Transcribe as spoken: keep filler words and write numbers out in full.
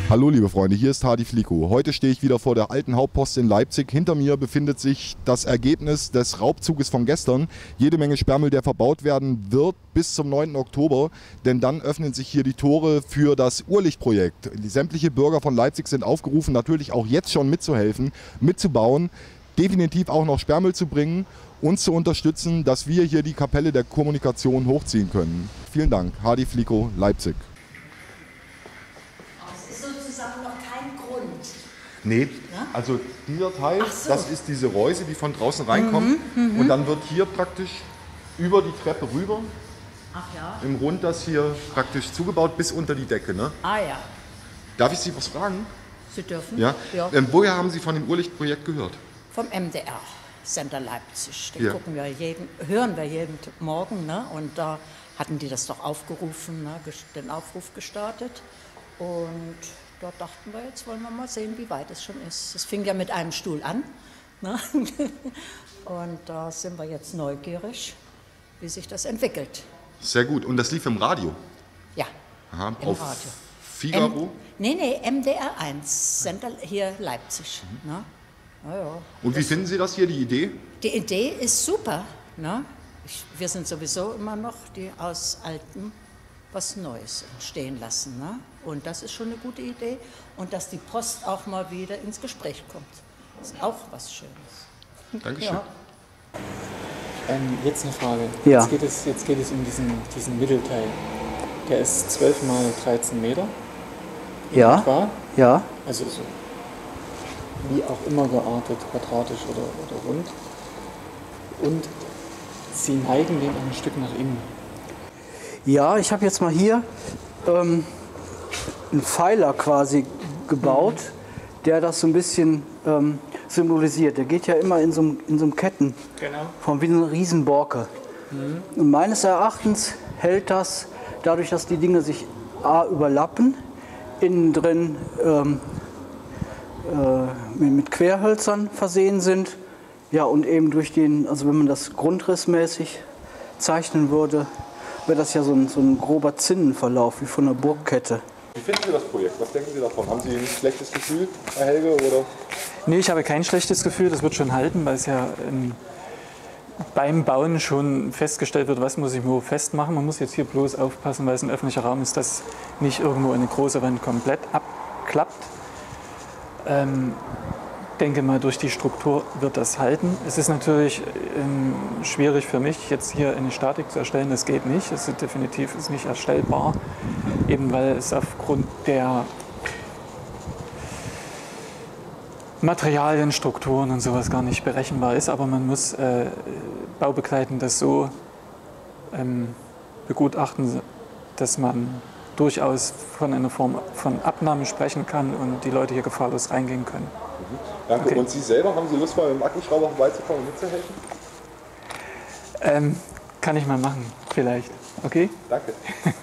Hallo liebe Freunde, hier ist Hardy Flico. Heute stehe ich wieder vor der alten Hauptpost in Leipzig. Hinter mir befindet sich das Ergebnis des Raubzuges von gestern. Jede Menge Sperrmüll, der verbaut werden wird bis zum neunten Oktober. Denn dann öffnen sich hier die Tore für das Urlichtprojekt. Die sämtliche Bürger von Leipzig sind aufgerufen, natürlich auch jetzt schon mitzuhelfen, mitzubauen, definitiv auch noch Sperrmüll zu bringen, uns zu unterstützen, dass wir hier die Kapelle der Kommunikation hochziehen können. Vielen Dank, Hardy Flico, Leipzig. Nee, ja? Also dieser Teil, so. Das ist diese Reuse, die von draußen reinkommt. Mhm, und dann wird hier praktisch über die Treppe rüber, Ach ja. im Rund das hier praktisch zugebaut bis unter die Decke. Ne? Ah ja. Darf ich Sie was fragen? Sie dürfen. Ja? Ja. Ähm, woher haben Sie von dem Urlichtprojekt gehört? Vom M D R, Sender Leipzig. Den ja. gucken wir jeden, hören wir jeden Morgen. Ne? Und da hatten die das doch aufgerufen, ne? Den Aufruf gestartet. Und dort dachten wir, jetzt wollen wir mal sehen, wie weit es schon ist. Es fing ja mit einem Stuhl an. Ne? Und da sind wir jetzt neugierig, wie sich das entwickelt. Sehr gut. Und das lief im Radio? Ja, Aha, im auf Radio. Figaro? M nee, nee, M D R eins, Sender hier Leipzig. Mhm. Ne? Ja, ja. Und wie das, finden Sie das hier, die Idee? Die Idee ist super. Ne? Ich, wir sind sowieso immer noch die aus Alten was Neues entstehen lassen. Ne? Und das ist schon eine gute Idee. Und dass die Post auch mal wieder ins Gespräch kommt, ist auch was Schönes. Dankeschön. Ja. Ähm, jetzt eine Frage. Ja. Jetzt geht es, jetzt geht es um diesen, diesen Mittelteil. Der ist zwölf mal dreizehn Meter. Ja. Etwa. Ja. Also so wie auch immer geartet, quadratisch oder, oder rund. Und Sie neigen den ein Stück nach innen. Ja, ich habe jetzt mal hier ähm, einen Pfeiler quasi gebaut, mhm. der das so ein bisschen ähm, symbolisiert. Der geht ja immer in so einem, in so einem Ketten, genau. Von wie eine Riesenborke. Mhm. Und meines Erachtens hält das, dadurch, dass die Dinge sich A überlappen, innen drin ähm, äh, mit Querhölzern versehen sind, ja, und eben durch den, also wenn man das grundrissmäßig zeichnen würde, wäre das ja so ein, so ein grober Zinnenverlauf wie von einer Burgkette. Wie finden Sie das Projekt? Was denken Sie davon? Haben Sie ein schlechtes Gefühl, Herr Helge? Oder? Nee, ich habe kein schlechtes Gefühl. Das wird schon halten, weil es ja ähm, beim Bauen schon festgestellt wird, was muss ich wo festmachen. Man muss jetzt hier bloß aufpassen, weil es ein öffentlicher Raum ist, dass nicht irgendwo eine große Wand komplett abklappt. Ähm, denke mal, durch die Struktur wird das halten. Es ist natürlich ähm, schwierig für mich, jetzt hier eine Statik zu erstellen. Das geht nicht. Es ist definitiv ist nicht erstellbar, eben weil es aufgrund der Materialien, Strukturen und sowas gar nicht berechenbar ist. Aber man muss äh, baubegleitend das so ähm, begutachten, dass man durchaus von einer Form von Abnahme sprechen kann und die Leute hier gefahrlos reingehen können. Mhm. Danke. Okay. Und Sie selber, haben Sie Lust, mal mit dem Akkuschrauber vorbeizukommen und mitzuhelfen? Ähm, kann ich mal machen, vielleicht. Okay? Danke.